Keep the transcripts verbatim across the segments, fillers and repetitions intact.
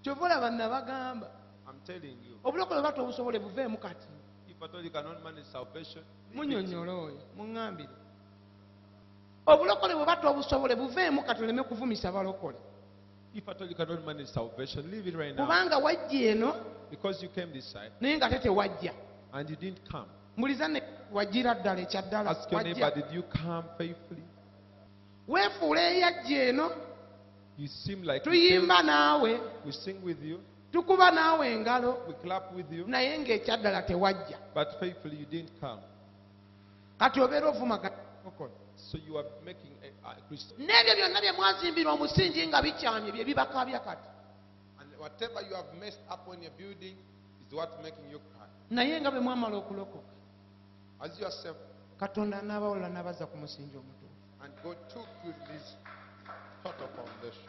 kyova olaba nabagamba I'm telling you. obulokole bata obusobole buveemu kati If at all you cannot manage salvation, munyonyola oyo muŋŋambire obulokole bwe bata obusobole buveemu kati oleme kuvumisa balokole if at all you cannot manage salvation, leave it right now. kubanga wajja eno Because you came this side naye nga tete wajja and you didn't come. muliza ne wajjira ddala ekyaddala Ask your neighbor, did you come faithfully? weefuula eyajja eno You seem like you tuyimba came. naawe We sing with you, tukuba naawe engalo we clap with you, naye ng'ekyaddala tewajja but faithfully you didn't come. kati obeera ovumagana okole So you are making a, a Christian. n'ebyo byonna bye mwazimbira omusingi nga bikyamye bye bibakabya kati And whatever you have messed up when you're building is what making you cry. naye nga bwe mwamala okulokoka As you are saved, katonda n'abawulira n'abazza ku musingi omutuufu and God took you this total foundation.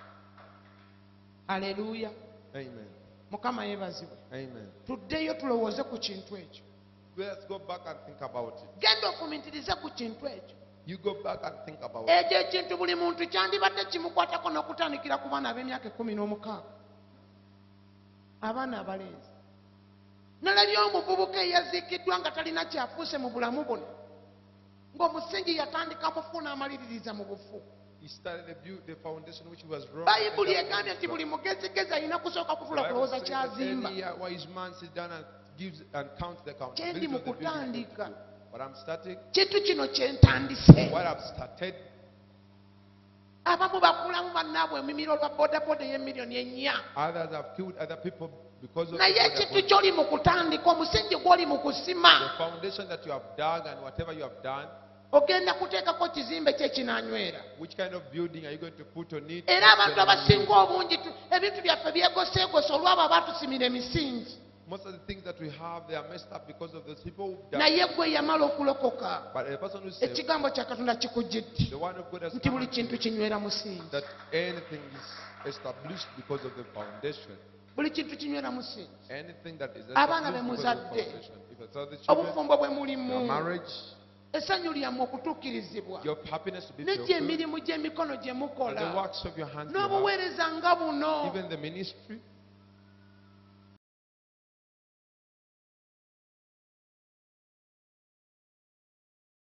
aleluya Amen. mukama yeebazibwe Amen. tuddeyo tulowooze ku kintu ekyo Let's go back and think about it. genda ofumitirize ku kintu ekyo You go back and think about it. ekyo ekintu buli muntu kyandibadde kimukwatako n'okutandikira ku baana ab'emyaka ekkumi n'omukaaga abaana abalenzi nalabye omuvubuka eyaziikiddwa nga talina kyafuuse mu bulamu buno ng'omusingi yatandika mufu n'amaliririza mu bufu He started the, build, the foundation which was wrong. bayibuli egambye nti buli mugezigezi alina kusooka kufula kulowooza kyazimba A wise man sits down and gives and counts the count. kyendi mu kutandika But I'm starting. kintu kino kyentandise What I've started. abamu bakulamu bannaabwe emimiro lwa bodaboda ey'emiliyoni ennya Others have killed other people because of naye the, ekintu ky'oli mu kutandika omusingi gw'oli mu kusima the foundation that you have dug and whatever you have done. ogenda kuteekako kizimbe kye kinanywera Which kind of building are you going to put on it? era abantu abasinga obungi tu- ebintu byaffe byegoseegose olwabo abatusimira emisingi Most of the things that we have, they are messed up because of those people who've done. naye gwe yamala okulokoka But a person who says ekigambo kya katonda kikujjidde the one of God has nti come buli unto kintu you, kinywera musingi that anything is established because of the foundation. buli kintu kinywera musingi Anything that is Abaana established be because of the muzadde. foundation. If it's other children, obufumbo bwe mulimu your marriage, essanyu lyammwe okutuukirizibwa your happiness to be n'egyo fulfilled, emirimu gy'emikono gye and mukola the works of your hands, you have, n'obuweereza nga buno even the ministry,